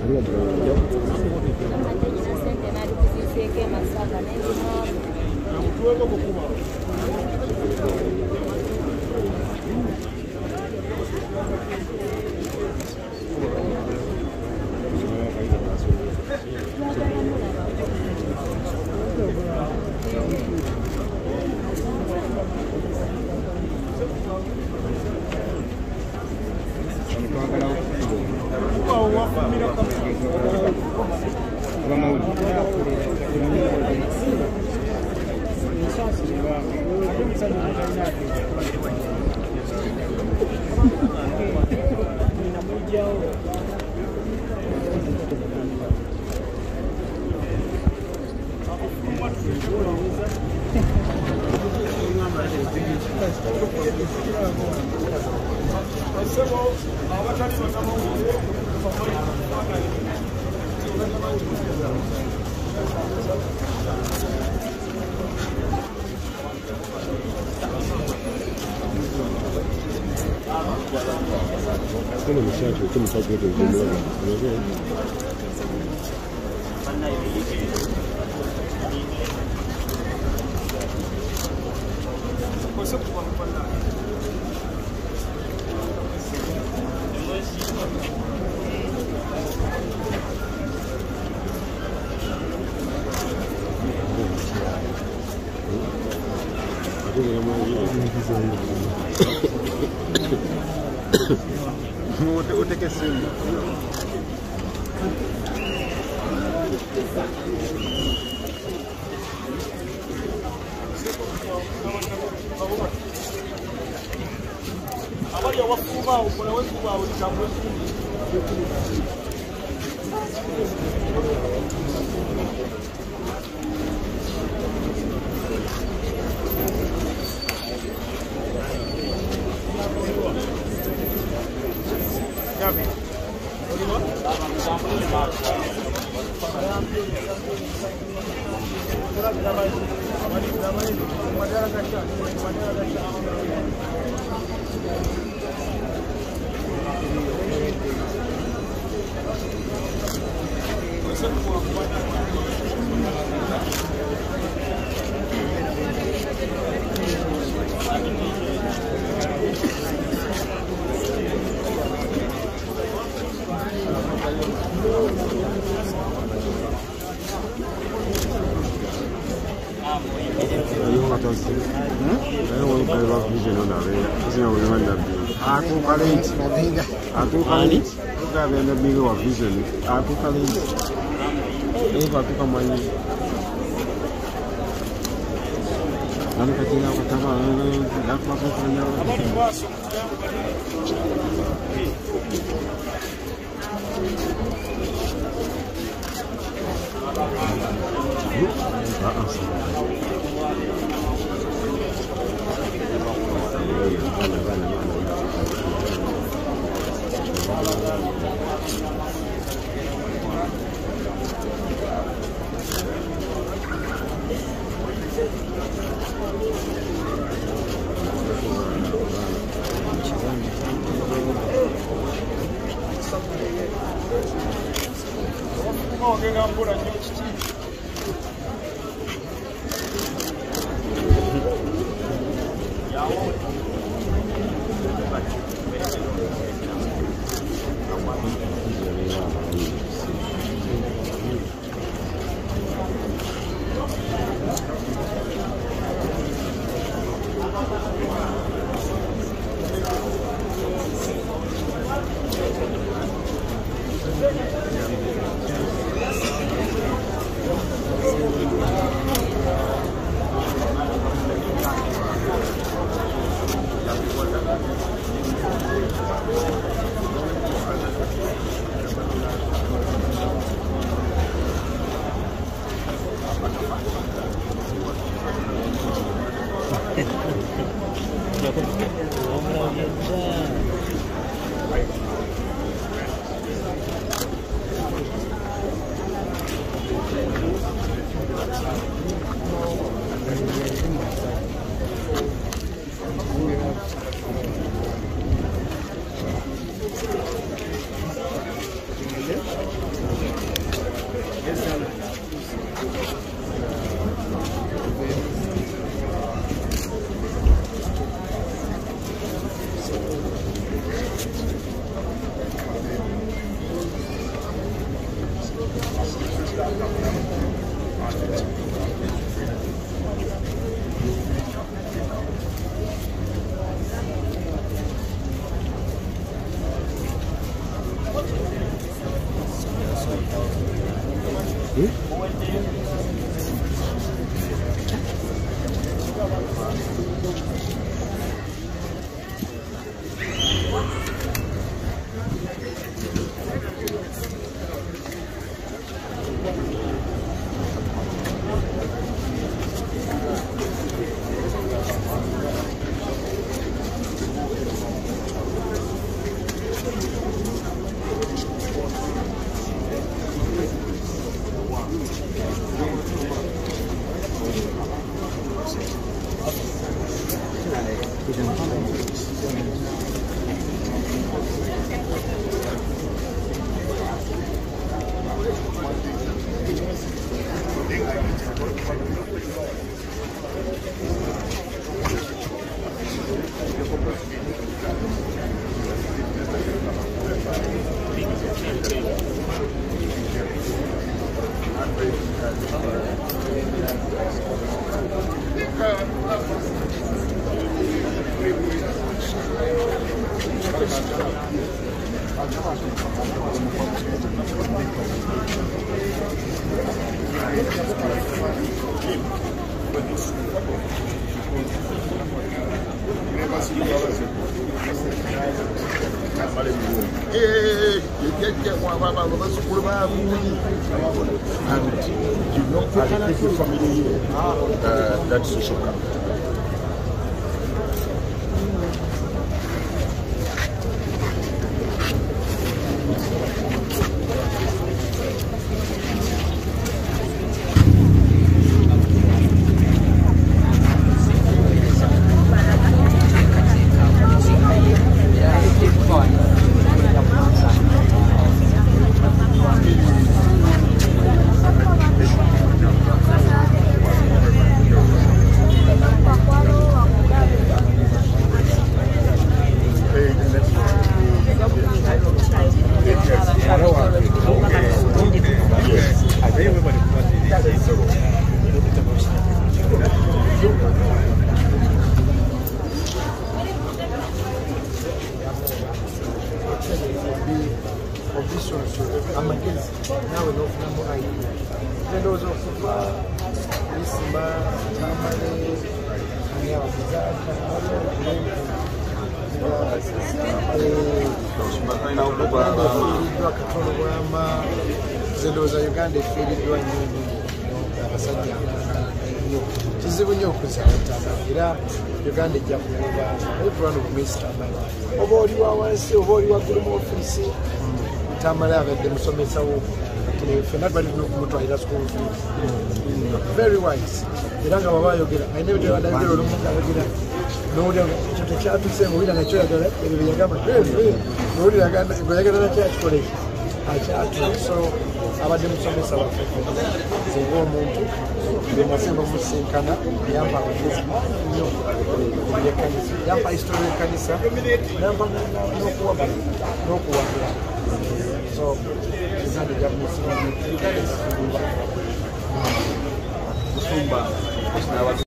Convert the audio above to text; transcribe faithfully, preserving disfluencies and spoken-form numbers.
真的没下去，这么高标准就没有了。我觉得。这个他妈我我这个是。 Habari ya wafuba, kuna wetu wa ulitambo. Gabi. Aku kali aku kali juga ada minggu vision. Aku kali ini waktu kamu Lalu ketika aku coba, aku masuk kerja. Mau dengan bulan Juli. Uh, that's a shocker. Uganda ejja kuba everyone of Mister Tamale oba oli wa wansi oba oli waggulu mu ofiisi Tamale abadde musomesawo ffenna balina okumutwalira school fees very wise era nga baba ayogera ayina ebyo badagera olumu ng'ayogera n'owulira ekyo tekyatuse ng'owulira nakyo yagala ebyo bye yagamba n'owulira ng'oyagala nakyo akikoleki akyatula so abadde musomesa waffe singa omuntu bemasemba musinkana yampa amagezi nnyo ekkanisa yampa histori y'ekkanisa yampa n'okuwagala n'okuwagira so uganda ejja musumba